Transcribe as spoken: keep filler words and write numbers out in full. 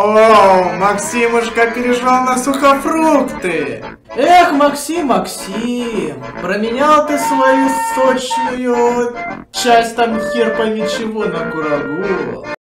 О, Максимушка перешел на сухофрукты. Эх, Максим, Максим, променял ты свою сочную часть там хер пойми чего на курагу.